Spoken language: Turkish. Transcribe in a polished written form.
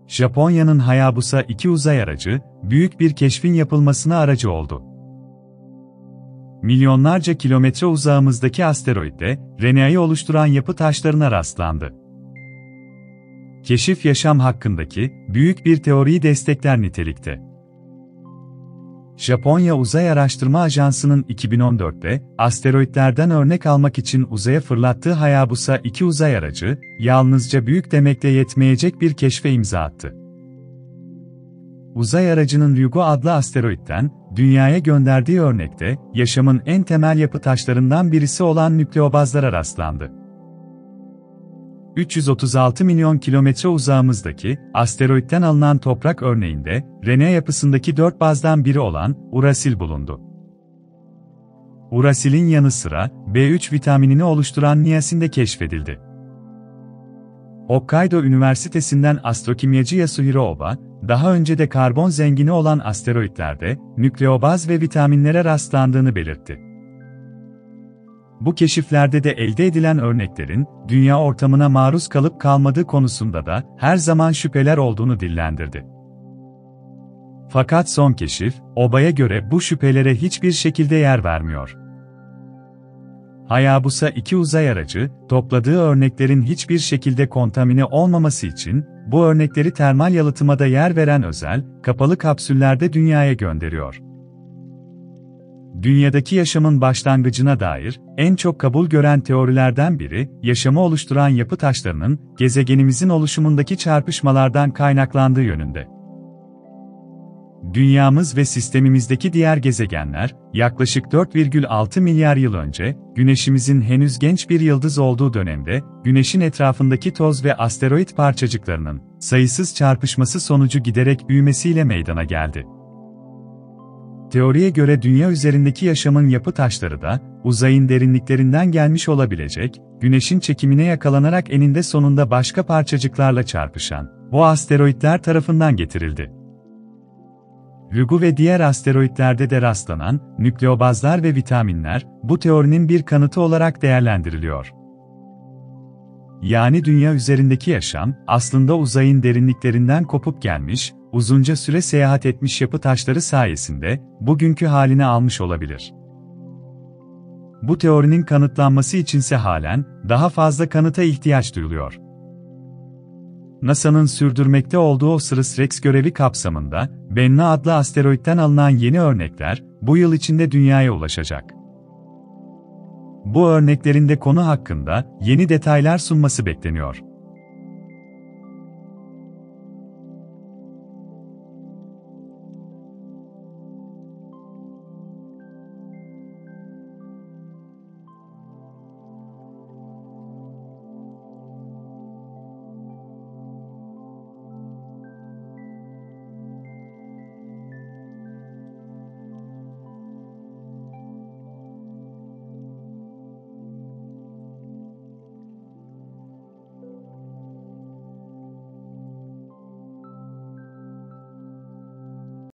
Japonya'nın Hayabusa 2 uzay aracı, büyük bir keşfin yapılmasına aracı oldu. Milyonlarca kilometre uzağımızdaki asteroidde, Renea'yı oluşturan yapı taşlarına rastlandı. Keşif yaşam hakkındaki büyük bir teoriyi destekler nitelikte. Japonya Uzay Araştırma Ajansı'nın 2014'te, asteroidlerden örnek almak için uzaya fırlattığı Hayabusa 2 uzay aracı, yalnızca büyük demekle yetmeyecek bir keşfe imza attı. Uzay aracının Ryugu adlı asteroidten, Dünya'ya gönderdiği örnekte, yaşamın en temel yapı taşlarından birisi olan nükleobazlara rastlandı. 336 milyon kilometre uzağımızdaki, asteroidten alınan toprak örneğinde, Renea yapısındaki 4 bazdan biri olan, urasil bulundu. Urasilin yanı sıra, B3 vitaminini oluşturan niasin de keşfedildi. Hokkaido Üniversitesi'nden astrokimyacı Yasuhiro Oba, daha önce de karbon zengini olan asteroidlerde, nükleobaz ve vitaminlere rastlandığını belirtti. Bu keşiflerde de elde edilen örneklerin, dünya ortamına maruz kalıp kalmadığı konusunda da her zaman şüpheler olduğunu dillendirdi. Fakat son keşif, Oba'ya göre bu şüphelere hiçbir şekilde yer vermiyor. Hayabusa 2 uzay aracı, topladığı örneklerin hiçbir şekilde kontamine olmaması için, bu örnekleri termal yalıtıma da yer veren özel, kapalı kapsüllerde Dünya'ya gönderiyor. Dünyadaki yaşamın başlangıcına dair, en çok kabul gören teorilerden biri, yaşamı oluşturan yapı taşlarının, gezegenimizin oluşumundaki çarpışmalardan kaynaklandığı yönünde. Dünyamız ve sistemimizdeki diğer gezegenler, yaklaşık 4,6 milyar yıl önce, Güneşimizin henüz genç bir yıldız olduğu dönemde, Güneş'in etrafındaki toz ve asteroid parçacıklarının, sayısız çarpışması sonucu giderek büyümesiyle meydana geldi. Teoriye göre Dünya üzerindeki yaşamın yapı taşları da, uzayın derinliklerinden gelmiş olabilecek, Güneş'in çekimine yakalanarak eninde sonunda başka parçacıklarla çarpışan, bu asteroidler tarafından getirildi. Ryugu ve diğer asteroidlerde de rastlanan, nükleobazlar ve vitaminler, bu teorinin bir kanıtı olarak değerlendiriliyor. Yani Dünya üzerindeki yaşam, aslında uzayın derinliklerinden kopup gelmiş, uzunca süre seyahat etmiş yapı taşları sayesinde, bugünkü halini almış olabilir. Bu teorinin kanıtlanması içinse halen, daha fazla kanıta ihtiyaç duyuluyor. NASA'nın sürdürmekte olduğu OSIRIS-REx görevi kapsamında, Bennu adlı asteroidten alınan yeni örnekler, bu yıl içinde Dünya'ya ulaşacak. Bu örneklerin de konu hakkında, yeni detaylar sunması bekleniyor.